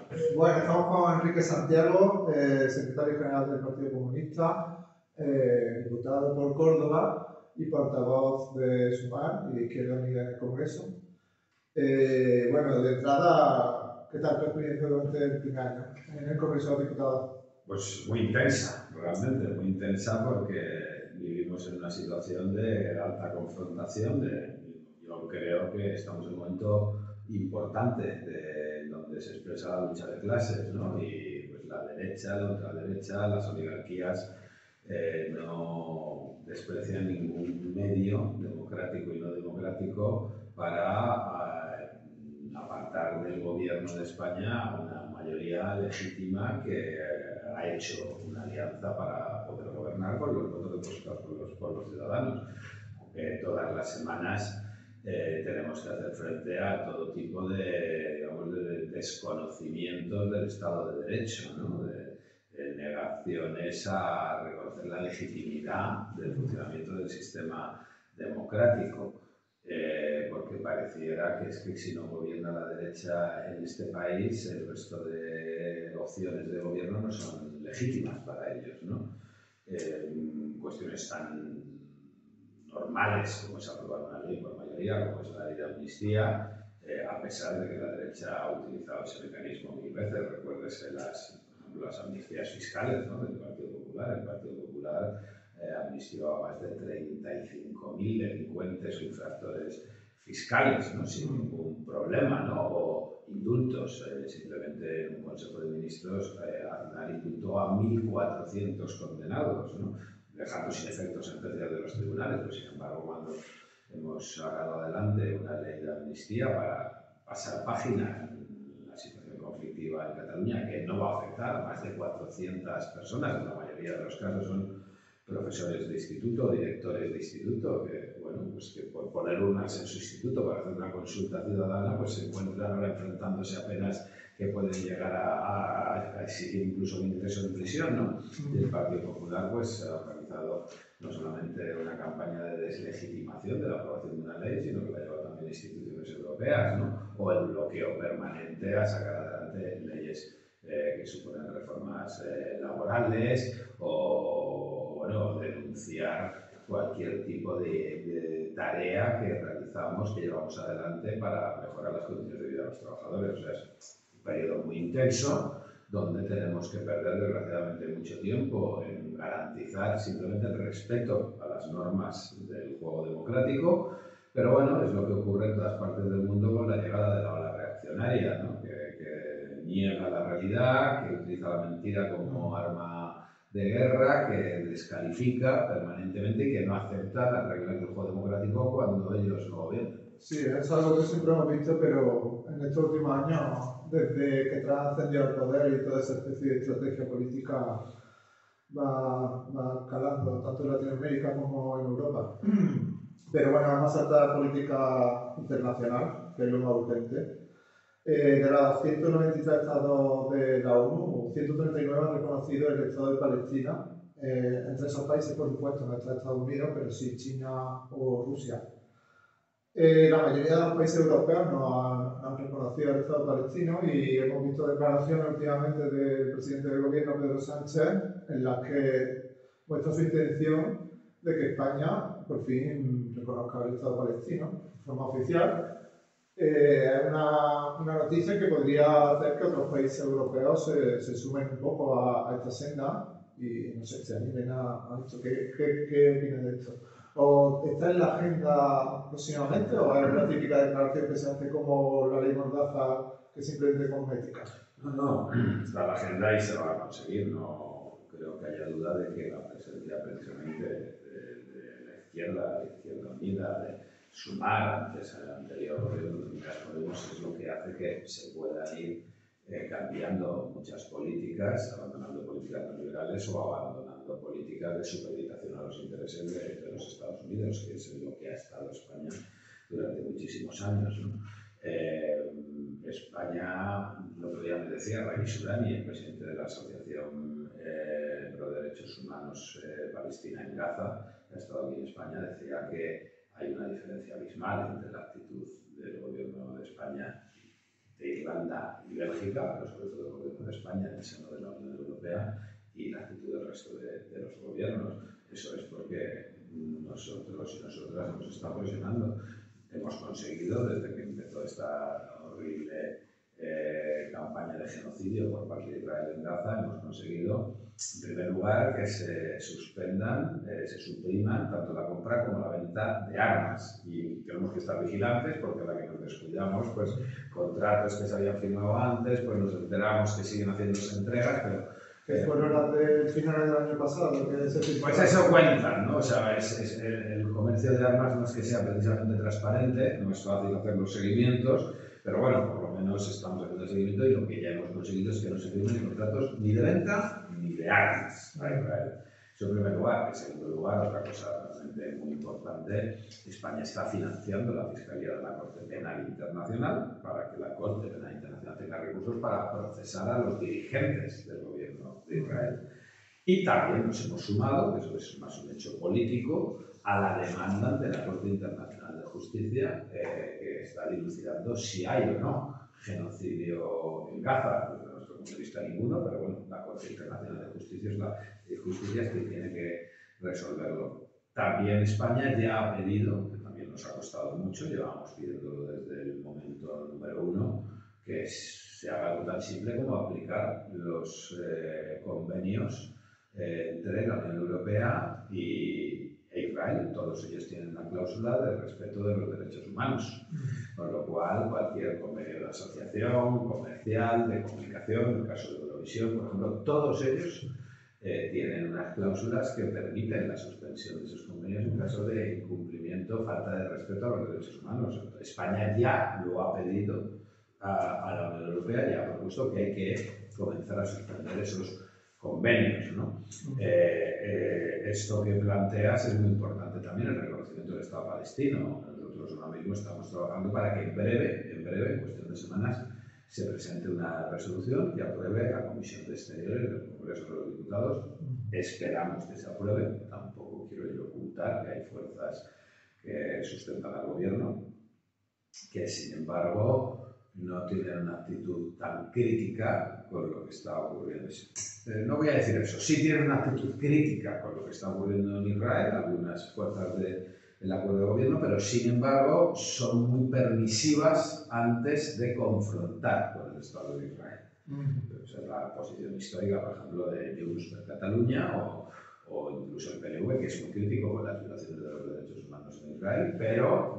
Bueno, estamos con Enrique Santiago, secretario general del Partido Comunista, diputado por Córdoba y portavoz de Sumar y de Izquierda Unida en el Congreso. Bueno, de entrada, ¿qué tal tu experiencia durante el primer año en el Congreso de Diputados? Pues muy intensa, realmente, muy intensa porque vivimos en una situación de alta confrontación. Yo creo que estamos en un momento importante donde se expresa la lucha de clases, ¿no? Y pues la derecha, la ultraderecha, las oligarquías no desprecian ningún medio democrático y no democrático para apartar del gobierno de España a una mayoría legítima que ha hecho una alianza para poder gobernar con los votos depositados por los ciudadanos. Aunque todas las semanas tenemos que hacer frente a todo tipo de, digamos, de desconocimientos del Estado de Derecho, ¿no? de negaciones a reconocer la legitimidad del funcionamiento del sistema democrático. Porque pareciera que es que si no gobierna la derecha en este país, el resto de opciones de gobierno no son legítimas para ellos, ¿no? Cuestiones tan normales como es aprobar una ley por mayoría, como es la ley de amnistía, a pesar de que la derecha ha utilizado ese mecanismo mil veces. Recuérdese las amnistías fiscales, ¿no?, del Partido Popular. El Partido Popular amnistió a más de 35.000 delincuentes o infractores fiscales, ¿no?, sin ningún problema, ¿no? O indultos. Simplemente en un Consejo de Ministros Aznar indultó a 1.400 condenados, ¿no?, dejando sin efecto sentencias de los tribunales. Pero, sin embargo, cuando hemos sacado adelante una ley de amnistía para pasar página en la situación conflictiva en Cataluña, que no va a afectar a más de 400 personas, en la mayoría de los casos son profesores de instituto, directores de instituto, que, bueno, pues que por poner urnas en su instituto para hacer una consulta ciudadana, pues se encuentran ahora enfrentándose a penas que pueden llegar a exigir incluso un ingreso en prisión, ¿no? Y el Partido Popular pues ha organizado no solamente una campaña de deslegitimación de la aprobación de una ley, sino que la lleva también a instituciones europeas, ¿no? O el bloqueo permanente a sacar adelante leyes que suponen reformas laborales o, bueno, denunciar cualquier tipo de tarea que realizamos, que llevamos adelante para mejorar las condiciones de vida de los trabajadores. O sea, es un periodo muy intenso donde tenemos que perder desgraciadamente mucho tiempo en garantizar simplemente el respeto a las normas del juego democrático. Pero bueno, es lo que ocurre en todas partes del mundo con la llegada de la ola reaccionaria, ¿no? que niega la realidad, que utiliza la mentira como arma de guerra, que descalifica permanentemente y que no acepta las reglas del juego democrático cuando ellos no gobiernan. Sí, es algo que siempre hemos visto, pero en estos últimos años, desde que Trump ascendió al poder y toda esa especie de estrategia política va calando tanto en Latinoamérica como en Europa. Pero bueno, vamos a saltar a la política internacional, que es lo más urgente. De los 193 estados de la ONU, 139 han reconocido el Estado de Palestina. Entre esos países, por supuesto, no está Estados Unidos, pero sí China o Rusia. La mayoría de los países europeos no han reconocido el Estado palestino y hemos visto declaraciones últimamente del presidente del gobierno, Pedro Sánchez, en las que muestra su intención de que España por fin reconozca el Estado palestino de forma oficial. Es una noticia que podría hacer que otros países europeos se sumen un poco a esta senda y no sé, se animen a esto. ¿Qué opinan de esto? ¿O está en la agenda próximamente o es la típica declaración que se hace como la ley Mordaza, que simplemente cosmética? No, está en la agenda y se va a conseguir. No creo que haya duda de que la presencia precisamente de la Izquierda Unida, de Sumar, antes el anterior gobierno de Unidas Podemos, es lo que hace que se puedan ir cambiando muchas políticas, abandonando políticas neoliberales o abandonando políticas de supeditación a los intereses de los Estados Unidos, que es lo que ha estado España durante muchísimos años, ¿no? España, el otro día me decía Ravi Surani, el presidente de la Asociación Pro Derechos Humanos Palestina en Gaza, que ha estado aquí en España, decía que hay una diferencia abismal entre la actitud del gobierno de España Irlanda y Bélgica, pero sobre todo el gobierno de España en el seno de la Unión Europea y la actitud del resto de los gobiernos. Eso es porque nosotros y nosotras hemos estado presionando. Hemos conseguido, desde que empezó esta horrible campaña de genocidio por parte de Israel en Gaza, hemos conseguido, en primer lugar, que se suspendan, se supriman tanto la compra como la venta de armas. Y tenemos que estar vigilantes porque a la que nos descuidamos, pues contratos que se habían firmado antes, pues nos enteramos que siguen haciéndose entregas, pero que fueron las del final del año pasado. Pues eso cuentan, ¿no? O sea, el comercio de armas no es que sea precisamente transparente, no es fácil hacer los seguimientos, pero bueno, por lo menos estamos haciendo el seguimiento y lo que ya hemos conseguido es que no se firmen contratos ni de venta ni de armas a Israel. Eso en primer lugar. En segundo lugar, otra cosa realmente muy importante, España está financiando la Fiscalía de la Corte Penal Internacional para que la Corte Penal Internacional tenga recursos para procesar a los dirigentes del gobierno de Israel. Y también nos hemos sumado, que eso es más un hecho político, a la demanda ante la Corte Internacional de Justicia que está dilucidando si hay o no genocidio en Gaza. Desde nuestro punto de vista ninguno, pero bueno, la Corte Internacional de Justicia es quien tiene que resolverlo. También España ya ha pedido, que también nos ha costado mucho, llevamos pidiéndolo desde el momento número 1, que se haga algo tan simple como aplicar los convenios entre la Unión Europea e Israel. Todos ellos tienen una cláusula de respeto de los derechos humanos, con lo cual cualquier convenio de asociación, comercial, de comunicación, en el caso de Eurovisión, por ejemplo, todos ellos tienen unas cláusulas que permiten la suspensión de esos convenios en caso de incumplimiento, falta de respeto a los derechos humanos. España ya lo ha pedido a la Unión Europea, ya ha propuesto que hay que comenzar a suspender esos convenios, ¿no? Esto que planteas es muy importante también, el reconocimiento del Estado palestino. Nosotros ahora mismo estamos trabajando para que en breve, en cuestión de semanas, se presente una resolución que apruebe la Comisión de Exteriores del Congreso de los Diputados. Esperamos que se apruebe. Tampoco quiero yo ocultar que hay fuerzas que sustentan al gobierno, que sin embargo no tienen una actitud tan crítica con lo que está ocurriendo. No voy a decir eso, sí tienen una actitud crítica con lo que está ocurriendo en Israel, algunas fuerzas del acuerdo de gobierno, pero sin embargo son muy permisivas antes de confrontar con el Estado de Israel. Esa es la posición histórica, por ejemplo, de Junts per Catalunya o incluso el PNV, que es muy crítico con las violaciones de los derechos humanos en Israel, pero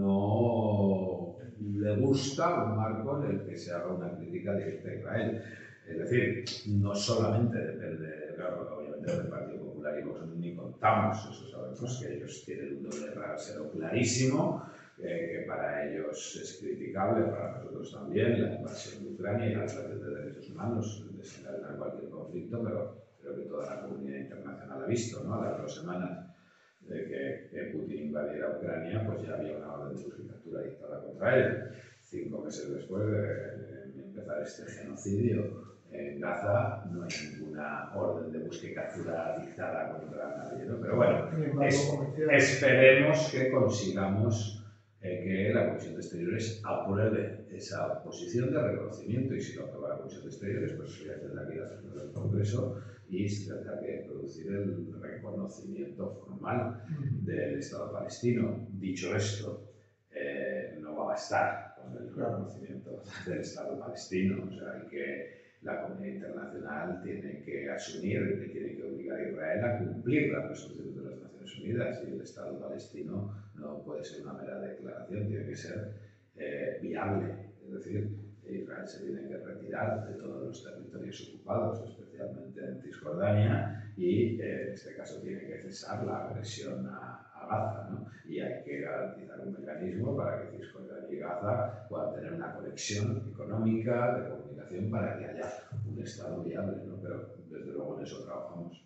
no le gusta un marco en el que se haga una crítica directa a Israel. Es decir, no solamente depende, claro, obviamente del Partido Popular y Vox ni contamos, eso sabemos que ellos tienen un doble rasero clarísimo, que para ellos es criticable, para nosotros también, la invasión de Ucrania y la violación de derechos humanos desencadenan cualquier conflicto, pero creo que toda la comunidad internacional ha visto, ¿no? A las 2 semanas de que Putin invadiera Ucrania, pues ya había una orden de busca y captura dictada contra él. 5 meses después de empezar este genocidio en Gaza, no hay ninguna orden de busca y captura dictada contra nadie, ¿no? Pero bueno, esperemos que consigamos que la Comisión de Exteriores apruebe esa posición de reconocimiento, y si lo aprueba la Comisión de Exteriores, pues eso ya tendrá que ir a hacerlo del Congreso y se tendrá que producir el reconocimiento formal del Estado palestino. Dicho esto, no va a bastar con el reconocimiento del Estado palestino, o sea, hay que la comunidad internacional tiene que asumir, que tiene que obligar a Israel a cumplir las resoluciones de las Naciones Unidas, y el Estado palestino no puede ser una mera declaración, tiene que ser viable. Es decir, Israel se tiene que retirar de todos los territorios ocupados, especialmente en Cisjordania, y en este caso tiene que cesar la agresión a Gaza, ¿no? Y hay que garantizar un mecanismo para que Cisjordania y Gaza puedan tener una conexión económica, de comunicación, para que haya un Estado viable, ¿no? Pero desde luego en eso trabajamos.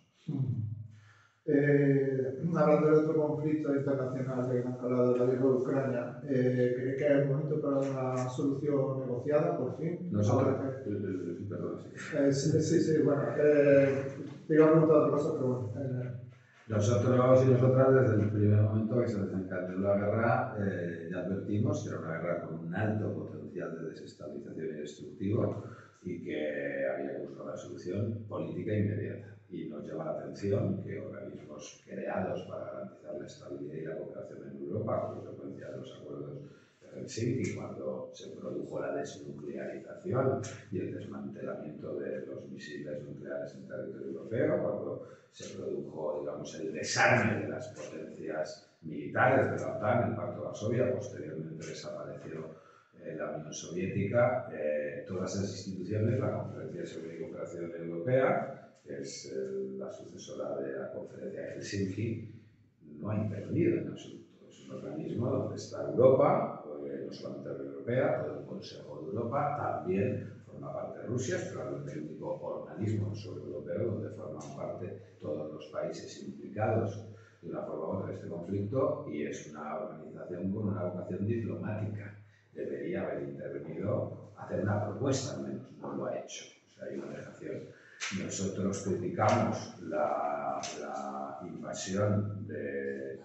Hablando de otro conflicto internacional que han hablado de la guerra de Ucrania, ¿cree que es momento para una solución negociada, por fin? Nosotros, perdón, sí, bueno, te iba a preguntar otra cosa, pero bueno. Nosotros y nosotras, desde el primer momento que se desencadenó la guerra, ya advertimos que era una guerra con un alto potencial potencial de desestabilización y destructivo y que había que buscar una solución política inmediata. Y nos llama la atención que organismos creados para garantizar la estabilidad y la cooperación en Europa, a consecuencia de los acuerdos de Helsinki, cuando se produjo la desnuclearización y el desmantelamiento de los misiles nucleares en territorio europeo, cuando se produjo, digamos, el desarme de las potencias militares de la OTAN, el Pacto de Varsovia, posteriormente desapareció la Unión Soviética, todas esas instituciones, la Conferencia de Seguridad y Cooperación Europea, que es la sucesora de la Conferencia de Helsinki, no ha intervenido en absoluto. Es un organismo donde está Europa, no solamente la Unión Europea, todo el Consejo de Europa, también forma parte de Rusia, es probablemente el único organismo europeo donde forman parte todos los países implicados de una forma u otra en este conflicto, y es una organización con una vocación diplomática. Debería haber intervenido, hacer una propuesta al menos, no lo ha hecho. O sea, hay una dejación. Nosotros criticamos la invasión de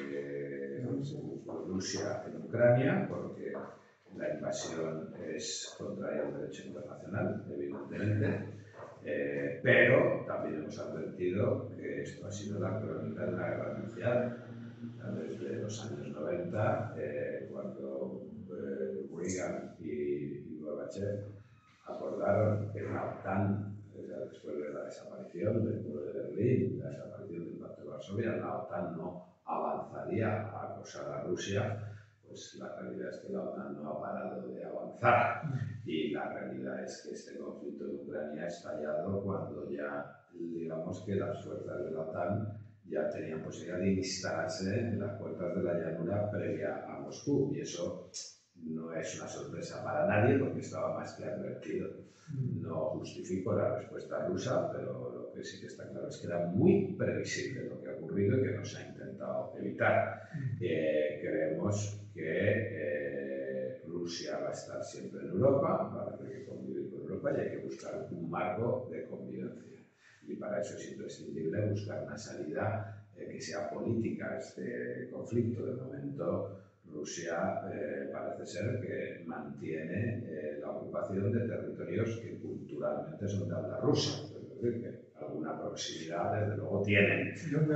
Rusia en Ucrania porque la invasión es contraria al derecho internacional, evidentemente, pero también hemos advertido que esto ha sido la crónica de una guerra anunciada. Desde los años 90, cuando Reagan y Gorbachev acordaron que la OTAN, después de la desaparición del muro de Berlín, la desaparición del Pacto de Varsovia, la OTAN no avanzaría a acosar a Rusia, pues la realidad es que la OTAN no ha parado de avanzar. Y la realidad es que este conflicto en Ucrania ha estallado cuando ya, digamos, que las fuerzas de la OTAN ya tenían posibilidad de instalarse en las puertas de la llanura previa a Moscú. Y eso no es una sorpresa para nadie porque estaba más que advertido. No justifico la respuesta rusa, pero lo que sí que está claro es que era muy previsible lo que ha ocurrido y que no se ha intentado evitar. Creemos que Rusia va a estar siempre en Europa, va a tener que convivir con Europa y hay que buscar un marco de convivencia. Y para eso es imprescindible buscar una salida que sea política a este conflicto. De momento, Rusia parece ser que mantiene la ocupación de territorios que culturalmente son de habla rusa. Es decir, que alguna proximidad, desde luego, tienen.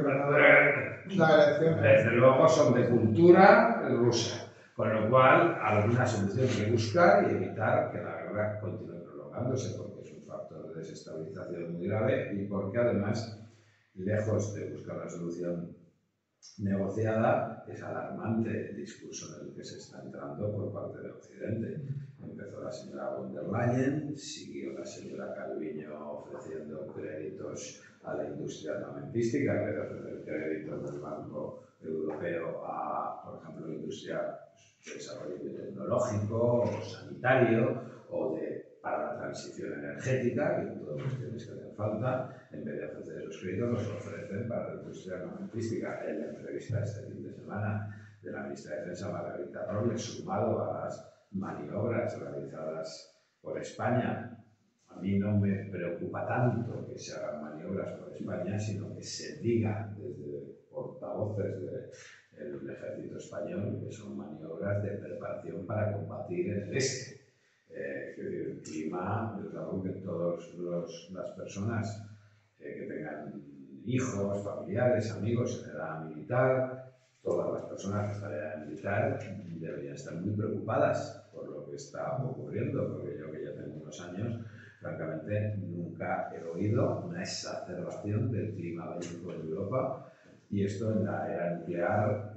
Desde luego son de cultura rusa. Con lo cual, alguna solución hay que buscar y evitar que la guerra continúe prolongándose, porque es un factor de desestabilización muy grave y porque, además, lejos de buscar una solución negociada, es alarmante el discurso en el que se está entrando por parte de Occidente. Empezó la señora von der Leyen, siguió la señora Calviño ofreciendo créditos a la industria armamentística, en vez de ofrecer créditos del Banco Europeo a, por ejemplo, la industria de desarrollo biotecnológico o sanitario o para la transición energética, que son todas cuestiones que hacen falta. En vez de ofrecer esos créditos, los ofrecen para la industria armamentística. En la entrevista este fin de semana de la ministra de Defensa, Margarita Robles, sumado a las maniobras realizadas por España, a mí no me preocupa tanto que se hagan maniobras por España, sino que se diga desde portavoces del ejército español que son maniobras de preparación para combatir en el este. El clima es algo que todas las personas que tengan hijos, familiares, amigos en edad militar, todas las personas que están en edad militar deberían estar muy preocupadas por lo que está ocurriendo, porque yo, que ya tengo unos años, francamente nunca he oído una exacerbación del clima bélico en Europa, y esto en la era nuclear,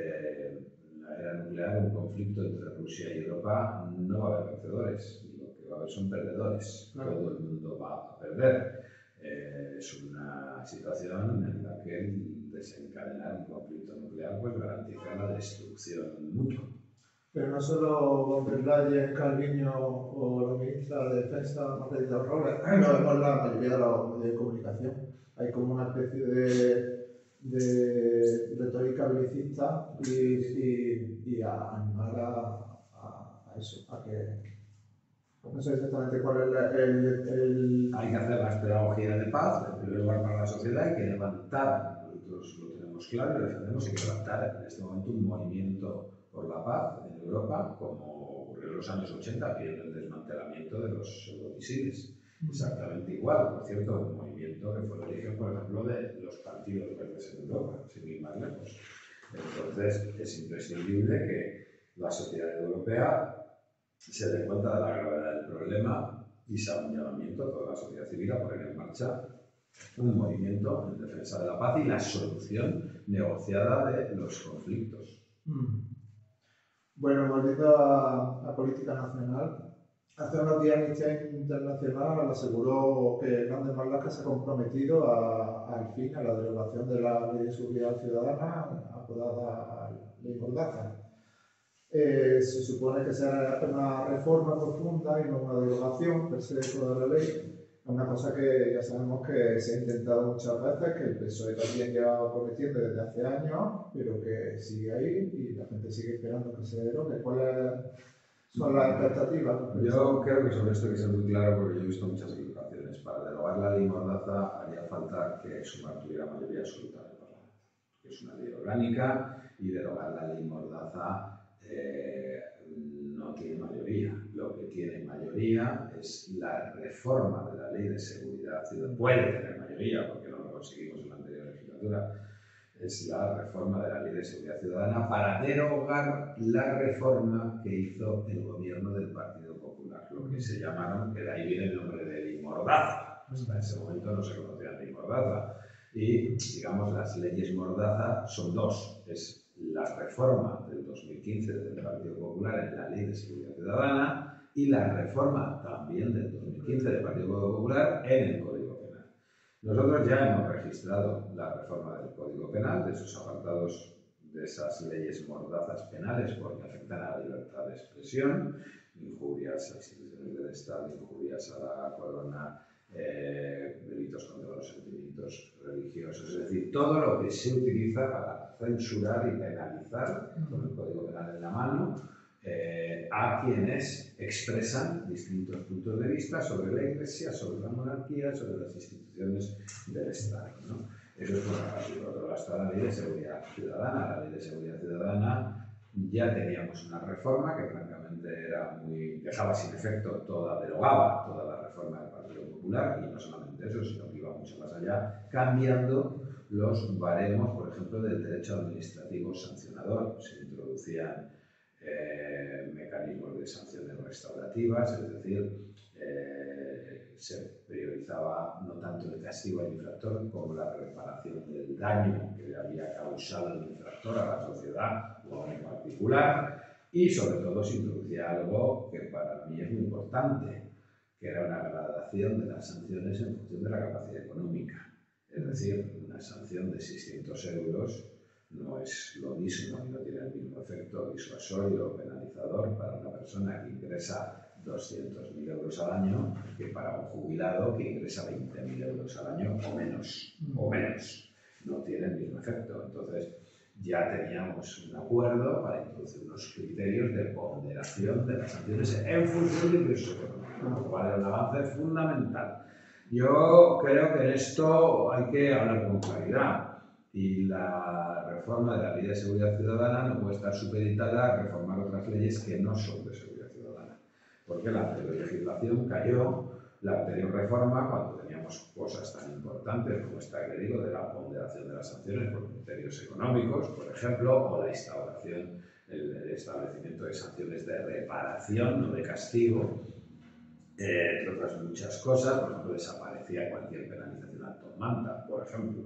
un conflicto entre Rusia y Europa, no va a haber vencedores, lo que va a haber son perdedores, todo el mundo va a perder. Es una situación en la que el desencadenar un conflicto nuclear pues garantiza la destrucción mutua. Pero no solo von der Leyen, Calviño o la ministra de Defensa, Margarita Robles, lo vemos en la mayoría de los medios de comunicación. Hay como una especie de retórica belicista y a animar a eso, a que no sé exactamente cuál es el... Hay que hacer las pedagogías de paz, en primer lugar para la sociedad, hay que levantar, nosotros lo tenemos claro y lo defendemos, hay que levantar en este momento un movimiento por la paz en Europa, como ocurrió ocurrió en los años 80, pidiendo el desmantelamiento de los pseudomisiles. Exactamente igual, por cierto, un movimiento que fue el origen, por ejemplo, de los partidos verdes en Europa, sin ir más lejos. Entonces, es imprescindible que la sociedad europea se dé cuenta de la gravedad del problema y se haga un llamamiento a toda la sociedad civil a poner en marcha un movimiento en defensa de la paz y la solución negociada de los conflictos. Bueno, volviendo a política nacional, hace unos días Amnistía Internacional aseguró que Grande Marlaska se ha comprometido al fin a la derogación de la Ley de Seguridad Ciudadana, apodada Ley Mordaza. Se supone que será una reforma profunda y no una derogación per se de toda la ley. Una cosa que ya sabemos que se ha intentado muchas veces, que el PSOE también lleva prometiendo desde hace años, pero que sigue ahí y la gente sigue esperando que se derogue. ¿Cuáles son las expectativas? Yo creo que sobre esto hay que ser muy claro, porque yo he visto muchas equivocaciones. Para derogar la ley Mordaza haría falta que Sumar tuviera mayoría absoluta en el Parlamento, que es una ley orgánica, y derogar la ley Mordaza no tiene mayoría. Lo que tiene mayoría es la reforma de la Ley de Seguridad Ciudadana. Puede tener mayoría, porque no lo conseguimos en la anterior legislatura. Es la reforma de la Ley de Seguridad Ciudadana para derogar la reforma que hizo el gobierno del Partido Popular, lo que se llamaron, que de ahí viene el nombre de Ley Mordaza. Hasta ese momento no se conocía Ley Mordaza. Y, digamos, las leyes Mordaza son dos. Es la reforma del 2015 del Partido Popular en la Ley de Seguridad Ciudadana y la reforma también del 2015 del Partido Popular en el Código Penal. Nosotros ya hemos registrado la reforma del Código Penal, de esos apartados de esas leyes mordazas penales, porque afectan a la libertad de expresión, injurias a instituciones del Estado, injurias a la corona, delitos contra los sentimientos religiosos, es decir, todo lo que se utiliza para censurar y penalizar, con el Código Penal en la mano, a quienes expresan distintos puntos de vista sobre la Iglesia, sobre la monarquía, sobre las instituciones del Estado, ¿no? Eso es por una parte. Por otro lado está la Ley de Seguridad Ciudadana. La Ley de Seguridad Ciudadana ya teníamos una reforma que francamente era dejaba sin efecto derogaba toda la reforma del Partido Popular, y no solamente eso, sino que iba mucho más allá, cambiando los baremos, por ejemplo, del derecho administrativo sancionador. Se introducían mecanismos de sanciones restaurativas, es decir, se priorizaba no tanto el castigo al infractor como la reparación del daño que le había causado el infractor a la sociedad o a un particular, y sobre todo se introducía algo que para mí es muy importante, que era una gradación de las sanciones en función de la capacidad económica. Es decir, una sanción de 600 euros no es lo mismo y no tiene el mismo efecto disuasorio o penalizador para una persona que ingresa 200.000 euros al año que para un jubilado que ingresa 20.000 euros al año o menos. No tiene el mismo efecto. Entonces, ya teníamos un acuerdo para introducir unos criterios de ponderación de las sanciones en función de ingresos económicos, lo cual era un avance fundamental. Yo creo que en esto hay que hablar con claridad. Y la reforma de la Ley de Seguridad Ciudadana no puede estar supeditada a reformar otras leyes que no son de seguridad ciudadana. Porque la anterior legislación cayó, la anterior reforma, cuando teníamos cosas tan importantes como esta que digo, de la ponderación de las sanciones por criterios económicos, por ejemplo, o la instauración, el establecimiento de sanciones de reparación, no de castigo, entre otras muchas cosas. Por ejemplo, desaparecía cualquier penalización ad manta, por ejemplo.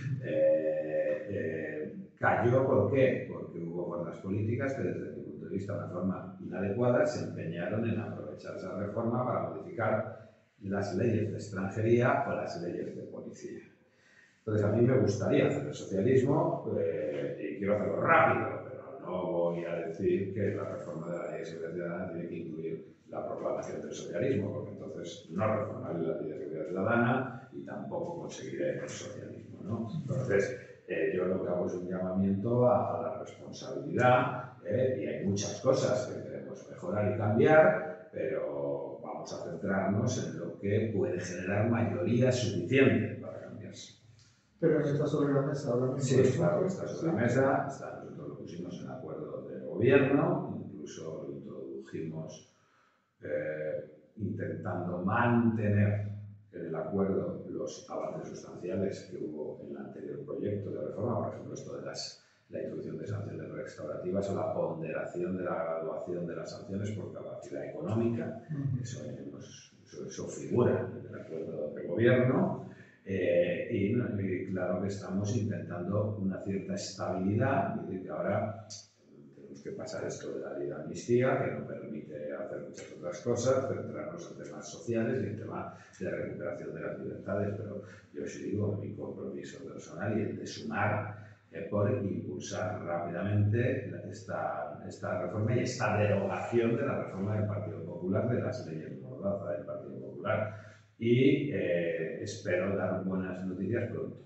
Cayó, ¿por qué? Porque hubo fuerzas políticas que desde mi punto de vista de una forma inadecuada se empeñaron en aprovechar esa reforma para modificar las leyes de extranjería o las leyes de policía. Entonces a mí me gustaría hacer el socialismo y quiero hacerlo rápido, pero no voy a decir que la reforma de la Ley de Seguridad Ciudadana tiene que incluir la proclamación del socialismo, porque entonces no reformaré la Ley de Seguridad Ciudadana y tampoco conseguiré el socialismo, ¿no? Entonces, yo lo que hago es un llamamiento a la responsabilidad, y hay muchas cosas que queremos mejorar y cambiar, pero vamos a centrarnos en lo que puede generar mayoría suficiente para cambiarse. Pero está sobre la mesa ahora mismo. Sí, claro que está sobre la mesa. Nosotros lo pusimos en acuerdo de gobierno, incluso lo introdujimos estuvimos intentando mantener en el acuerdo los avances sustanciales que hubo en el anterior proyecto de reforma, por ejemplo, esto de la introducción de sanciones restaurativas o la ponderación de la graduación de las sanciones por capacidad económica. Eso figura en el acuerdo de gobierno. Y claro que estamos intentando una cierta estabilidad, es decir, que ahora tenemos que pasar esto de la ley de amnistía, que nos permite hacer muchas otras cosas, centrarnos en temas sociales y en temas de recuperación de las libertades, pero yo sí digo mi compromiso personal y el de sumar por impulsar rápidamente esta reforma y esta derogación de la reforma del Partido Popular, de las leyes mordaza del Partido Popular. Y espero dar buenas noticias pronto.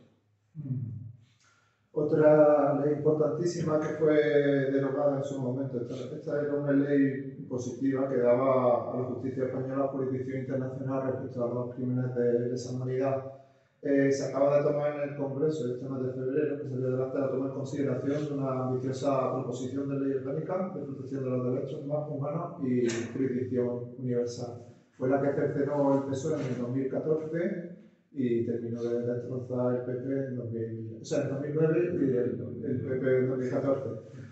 Otra ley importantísima que fue derogada en su momento, esta era una ley positiva que daba a la justicia española jurisdicción internacional respecto a los crímenes de lesa humanidad. Se acaba de tomar en el Congreso este mes de febrero, que salió adelante la toma en consideración de una ambiciosa proposición de ley orgánica de protección de los derechos humanos y jurisdicción universal. Fue la que cercenó el PSOE en el 2014 y terminó de destrozar el PP en 2009 y el PP en 2014.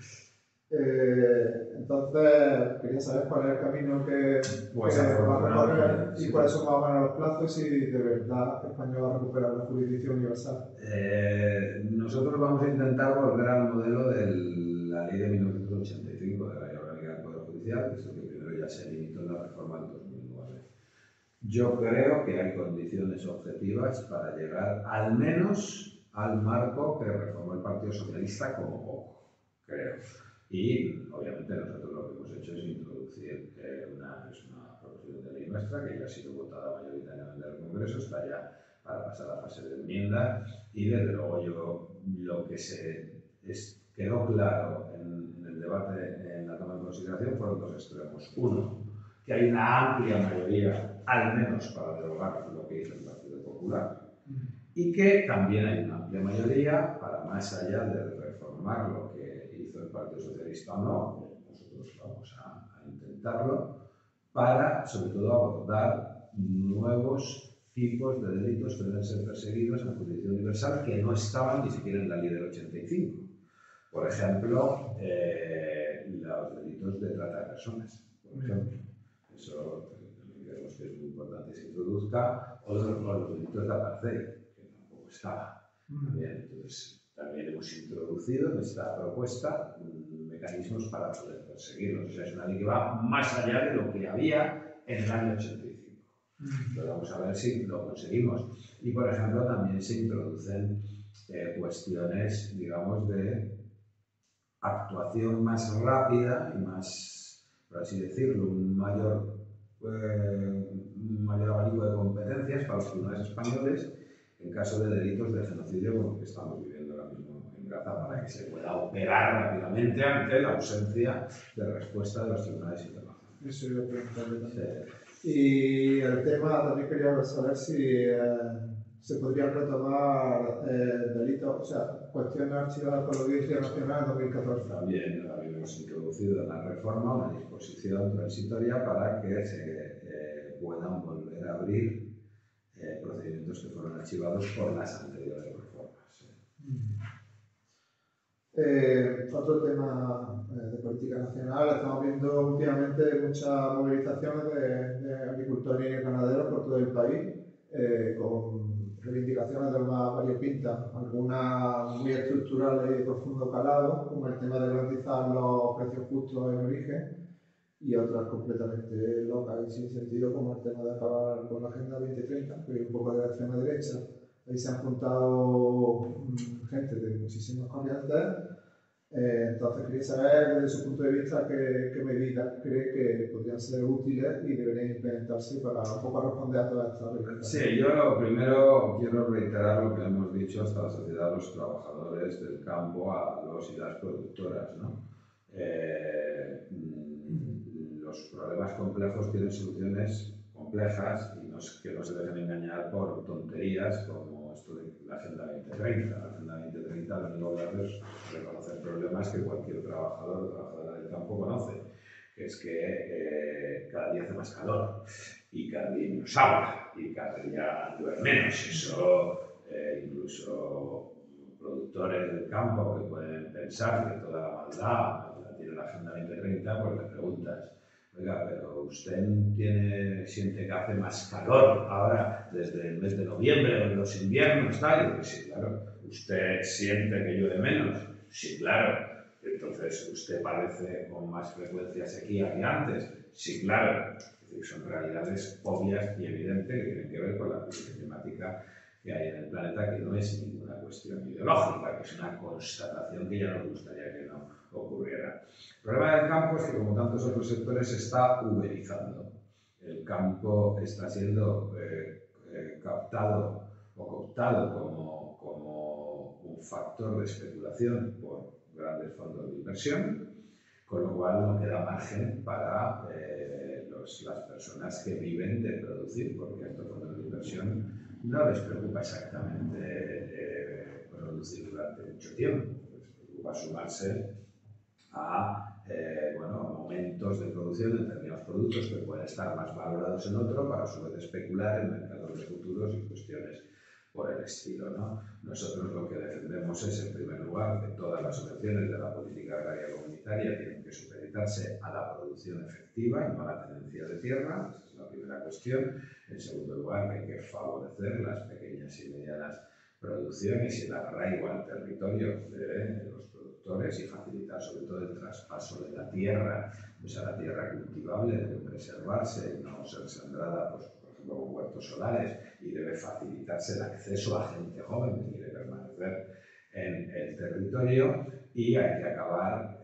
Entonces, quería saber cuál es el camino que va a recorrer y cuáles son más o menos los plazos y si de verdad España va a recuperar la jurisdicción universal. Nosotros vamos a intentar volver al modelo de la ley de 1985, de la Ley Orgánica del Poder Judicial, que es el que primero ya se limitó en la reforma del 2009. Yo creo que hay condiciones objetivas para llegar al menos al marco que reformó el Partido Socialista como poco, creo. Y obviamente nosotros lo que hemos hecho es introducir una proposición de ley nuestra que ya ha sido votada mayoritariamente en el Congreso, está ya para pasar a la fase de enmienda y desde luego lo que quedó claro en el debate, en la toma en consideración, fueron dos extremos. Uno, que hay una amplia mayoría, al menos para derogar lo que hizo el Partido Popular, y que también hay una amplia mayoría para, más allá de reformar lo que hizo el Partido Socialista o no, nosotros vamos a intentarlo, para sobre todo abordar nuevos tipos de delitos que deben ser perseguidos en justicia universal que no estaban ni siquiera en la ley del 85. Por ejemplo, los delitos de trata de personas, por ejemplo. Eso creemos que es muy importante que se introduzca, o los delitos de apartheid, que tampoco estaba. Entonces, también hemos introducido en esta propuesta mecanismos para poder perseguirlos. O sea, es una ley que va más allá de lo que había en el año 85. Pero vamos a ver si lo conseguimos. Y, por ejemplo, también se introducen cuestiones, digamos, de actuación más rápida y más, por así decirlo, un mayor abanico de competencias para los tribunales españoles en caso de delitos de genocidio como el que estamos viviendo ahora mismo en Gaza, para que se pueda operar rápidamente ante la ausencia de respuesta de los tribunales internacionales. Eso iba a preguntarle también. Sí. Y el tema, también quería saber si se podrían retomar delitos, o sea, cuestiones archivadas por la Audiencia Nacional en 2014. También hemos introducido en la reforma una disposición transitoria para que se puedan volver a abrir procedimientos que fueron archivados por las anteriores reformas. Otro tema de política nacional, estamos viendo últimamente muchas movilizaciones de agricultores y ganaderos por todo el país, con reivindicaciones de más variopintas, algunas muy estructurales y de profundo calado, como el tema de garantizar los precios justos en origen, y otras completamente locas y sin sentido, como el tema de acabar con la Agenda 2030, que es un poco de la extrema derecha. Ahí se han juntado gente de muchísimas corrientes. Entonces quería saber desde su punto de vista qué medidas cree que podrían ser útiles y deberían implementarse para un poco responder a todas estas reivindicaciones. Sí, yo primero quiero reiterar lo que hemos dicho hasta la sociedad, los trabajadores del campo, a los y las productoras, ¿no? Los problemas complejos tienen soluciones complejas y que no se deben engañar por tonterías como esto de la Agenda 2030. La Agenda 2030 lo único que hace es reconocer problemas que cualquier trabajador o trabajadora del campo conoce. que es que cada día hace más calor y cada día menos agua y cada día llueve menos. Eso incluso productores del campo que pueden pensar que toda la maldad la tiene la Agenda 2030, pues le preguntas, oiga, pero usted siente que hace más calor ahora desde el mes de noviembre, en los inviernos, tal. Y dice, sí, claro. ¿Usted siente que llueve menos? Sí, claro. Entonces, ¿usted padece con más frecuencia sequía que antes? Sí, claro. Es decir, son realidades obvias y evidentes que tienen que ver con la crisis climática que hay en el planeta, que no es ninguna cuestión ideológica, que es una constatación que ya nos gustaría que no ocurriera. El problema del campo es que, como tantos otros sectores, se está uberizando. El campo está siendo captado o cooptado como un factor de especulación por grandes fondos de inversión, con lo cual no queda margen para las personas que viven de producir, porque a estos fondos de inversión no les preocupa exactamente producir durante mucho tiempo, les preocupa sumarse a momentos de producción de determinados productos que pueden estar más valorados en otro para a su vez especular en mercados de futuros y cuestiones por el estilo, ¿no? Nosotros lo que defendemos es, en primer lugar, que todas las subvenciones de la política agraria comunitaria tienen que supeditarse a la producción efectiva y no a la tenencia de tierra. Esa es la primera cuestión. En segundo lugar, que hay que favorecer las pequeñas y medianas producciones y el arraigo al territorio de los productores y facilitar sobre todo el traspaso de la tierra, pues a la tierra cultivable debe preservarse y no ser sembrada, pues, por ejemplo, con huertos solares, y debe facilitarse el acceso a gente joven que quiere permanecer en el territorio, y hay que acabar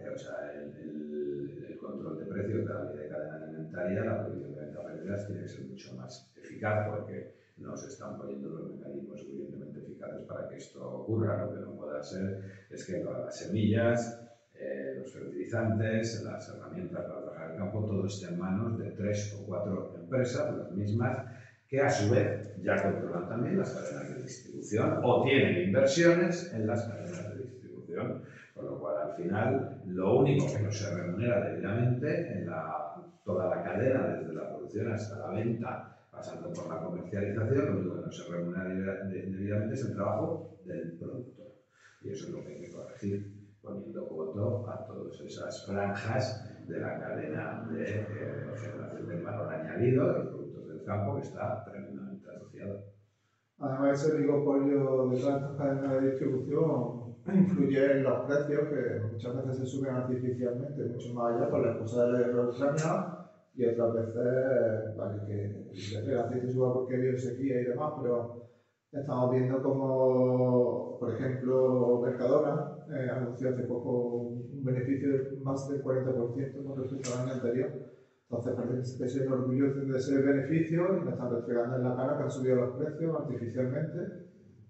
el control de precios de la ley de cadena alimentaria. La prohibición de venta pérdidas tiene que ser mucho más eficaz porque no se están poniendo los mecanismos suficientemente eficaces para que esto ocurra. Lo que no puede ser es que las semillas, los fertilizantes, las herramientas para trabajar el campo, todo esté en manos de 3 o 4 empresas, las mismas, que a su vez ya controlan también las cadenas de distribución o tienen inversiones en las cadenas de distribución, con lo cual al final lo único que no se remunera debidamente en toda la cadena, desde la producción hasta la venta, pasando por la comercialización, lo único que no se remunera debidamente es el trabajo del productor. Y eso es lo que hay que corregir, poniendo coto a todas esas franjas de la cadena de generación del valor añadido de los productos del campo, que está tremendamente asociado. Además, ese oligopolio de todas estas cadenas de distribución influye en los precios, que muchas veces se suben artificialmente, mucho más allá por la excusa de la guerra de Ucrania, y otras veces, vale, que el aceite suba porque hay sequía y demás, pero estamos viendo como, por ejemplo, Mercadona anunció hace poco un beneficio de más del 40% con respecto al año anterior. Entonces parece que se enorgullecen de ese beneficio y nos están restregando en la cara que han subido los precios artificialmente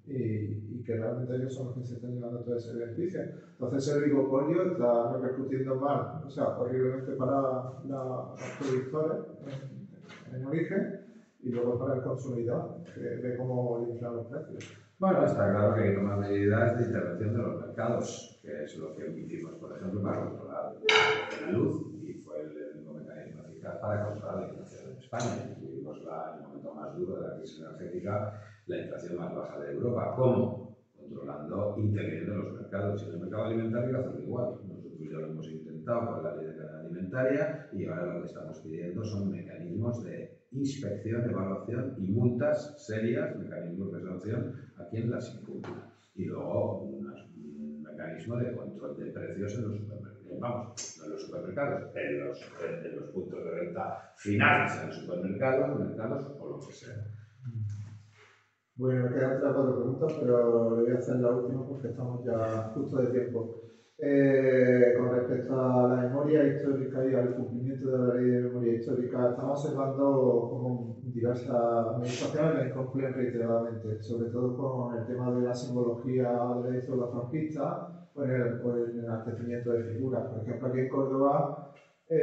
y que realmente ellos son los que se están llevando todo ese beneficio. Entonces el oligopolio está repercutiendo mal, o sea, horriblemente para los productores en origen y luego para el consumidor, que ve cómo inflan los precios. Bueno, está claro que hay que tomar medidas de intervención de los mercados, que es lo que hicimos, por ejemplo, para controlar la luz, y fue el único mecanismo eficaz para controlar la inflación en España. Tuvimos en el momento más duro de la crisis energética la inflación más baja de Europa. ¿Cómo? Controlando, interviniendo en los mercados. Y en el mercado alimentario hacen igual. Nosotros ya lo hemos intentado con la ley de cadena alimentaria y ahora lo que estamos pidiendo son mecanismos de inspección, evaluación y multas serias, mecanismos de sanción a quien las incumpla. Y luego un mecanismo de control de precios en los supermercados. Vamos, no en los supermercados, en los puntos de venta finales, en los supermercados, mercados o lo que sea. Bueno, me quedan 3 o 4 preguntas, pero le voy a hacer la última porque estamos ya justo de tiempo. Con respecto a la memoria histórica y al cumplimiento de la ley de memoria histórica, estamos observando como diversas administraciones la incumplen reiteradamente, sobre todo con el tema de la simbología de la historia franquista o el enaltecimiento de figuras. Por ejemplo, aquí en Córdoba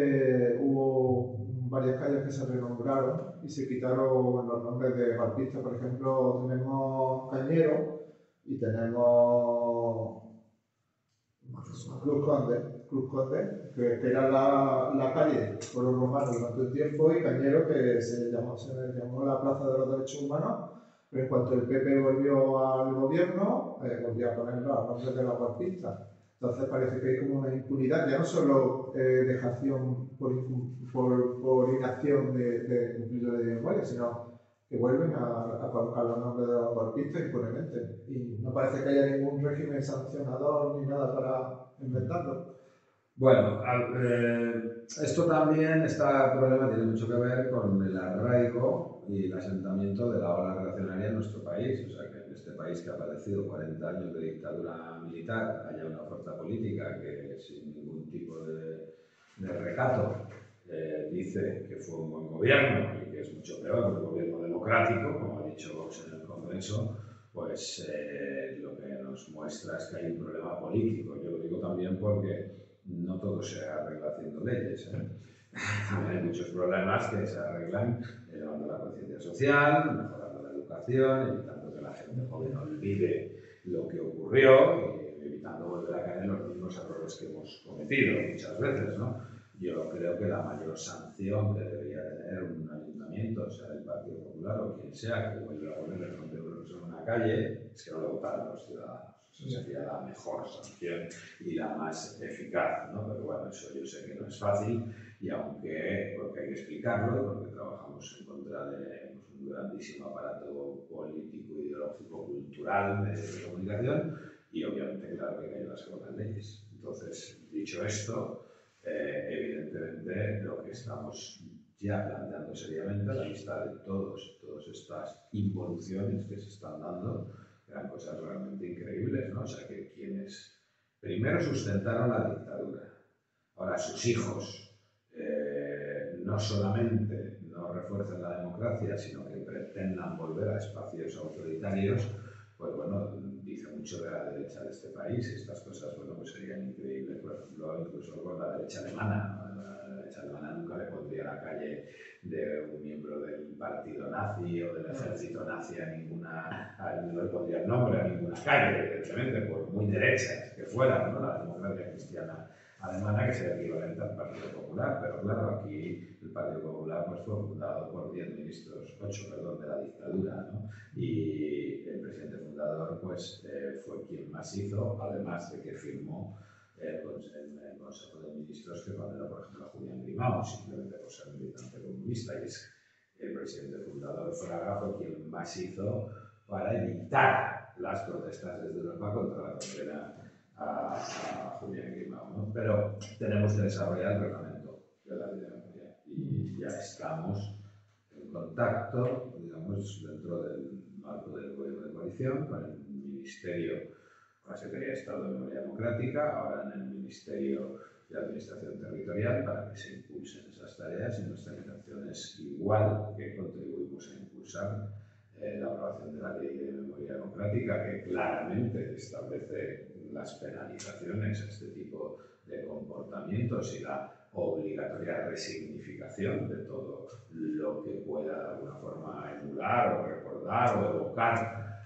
hubo varias calles que se renombraron y se quitaron los nombres de golpistas. Por ejemplo, tenemos Cañero y tenemos Cruz Conde, que era la calle por los romanos durante un tiempo, y Cañero, que se llamó la Plaza de los Derechos Humanos, pero en cuanto el PP volvió al gobierno, volvió a ponerlo a nombre de la guarpista. Entonces parece que hay como una impunidad, ya no solo dejación por inacción de cumplir la ley de memoria, sino que vuelven a colocar los nombres de los golpistas impunemente. Y no parece que haya ningún régimen sancionador ni nada para inventarlo. Bueno, esto también, este problema tiene mucho que ver con el arraigo y el asentamiento de la ola reaccionaria en nuestro país. O sea, que en este país que ha padecido 40 años de dictadura militar haya una fuerza política que sin ningún tipo de recato dice que fue un buen gobierno y que es mucho peor que un gobierno democrático, como ha dicho Vox en el Congreso, pues lo que nos muestra es que hay un problema político. Yo lo digo también porque no todo se arregla haciendo leyes. También hay muchos problemas que se arreglan elevando la conciencia social, mejorando la educación, evitando que la gente joven olvide lo que ocurrió y evitando volver a caer en los mismos errores que hemos cometido muchas veces, ¿no? Yo creo que la mayor sanción que debería tener un ayuntamiento, sea del Partido Popular o quien sea, que vuelva a poner el nombre de una persona en una calle, es que no le votaran a los ciudadanos. Esa sería la mejor sanción y la más eficaz, ¿no? Pero bueno, eso yo sé que no es fácil, y aunque, porque hay que explicarlo, porque trabajamos en contra de un grandísimo aparato político, ideológico, cultural, de comunicación, y obviamente, claro, que hay que ayudarse con las leyes. Entonces, dicho esto, evidentemente lo que estamos ya planteando seriamente a la vista de todas estas involuciones que se están dando, eran cosas realmente increíbles, ¿no? O sea, que quienes primero sustentaron la dictadura, ahora sus hijos no solamente no refuerzan la democracia, sino que pretendan volver a espacios autoritarios, pues bueno, dice mucho de la derecha de este país. Estas cosas, bueno, pues serían increíbles, por ejemplo, incluso con la derecha alemana, ¿no? La derecha alemana nunca le pondría a la calle de un miembro del partido nazi o del ejército nazi no le pondría el nombre a ninguna calle, evidentemente, por muy derechas que fueran, ¿no? La democracia cristiana alemana, que sería equivalente al Partido Popular, pero claro, aquí el Partido Popular pues, fue fundado por 8 ministros de la dictadura, ¿no? Y el presidente fundador pues, fue quien más hizo, además de que firmó pues, en el Consejo de Ministros que condena, por ejemplo, a Julián Grimau, simplemente por ser militante comunista, y es el presidente fundador Fraga fue quien más hizo para evitar las protestas desde Europa contra la condena a Julián Grimau, ¿no? Pero tenemos que desarrollar el reglamento de la ley de memoria y ya estamos en contacto, digamos, dentro del marco del gobierno de coalición con el Ministerio, con la Secretaría de Estado de Memoria Democrática, ahora en el Ministerio de Administración Territorial, para que se impulsen esas tareas, y nuestra intención es igual que contribuimos a impulsar la aprobación de la Ley de Memoria Democrática, que claramente establece las penalizaciones a este tipo de comportamientos y la obligatoria resignificación de todo lo que pueda de alguna forma emular o recordar o evocar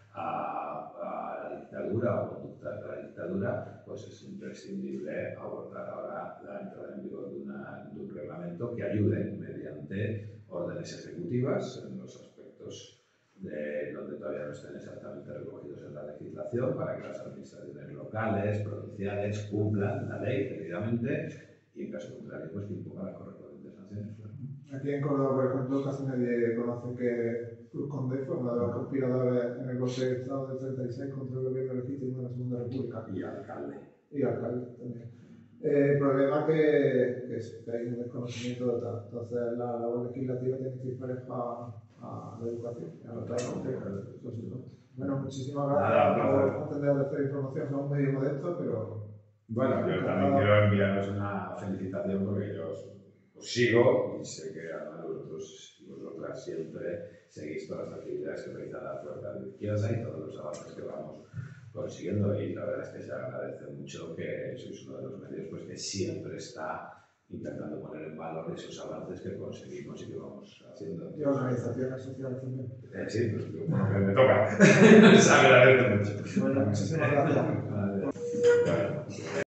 a la dictadura o conductas de la dictadura, pues es imprescindible abordar ahora la entrada en vigor de un reglamento que ayude mediante órdenes ejecutivas en los aspectos donde todavía no estén exactamente recogidos en la legislación, para que las administraciones locales, provinciales, cumplan la ley debidamente, y en caso contrario, pues que impongan las correspondientes sanciones. Aquí en Córdoba, por ejemplo, casi nadie conoce que Cruz Conde fue uno de los conspiradores en el golpe de Estado del 36 contra el gobierno legítimo de la Segunda República. Y alcalde. Y alcalde también. El problema es que hay un desconocimiento total. Entonces, la labor legislativa tiene que ir pareja a la educación. Bueno, muchísimas gracias por atender esta información. Es un medio modesto, pero... Bueno, yo también quiero enviaros una felicitación porque yo os sigo y sé que además vosotros y vosotras siempre seguís todas las actividades que realiza la Fuerza de Izquierda y todos los avances que vamos consiguiendo, y la verdad es que se agradece mucho que sois uno de los medios pues, que siempre está intentando poner en valor esos avances que conseguimos y que vamos haciendo. Y organizaciones sociales también. Sí, pues por lo que me toca. Se agradece mucho. Bueno, muchísimas gracias. Vale.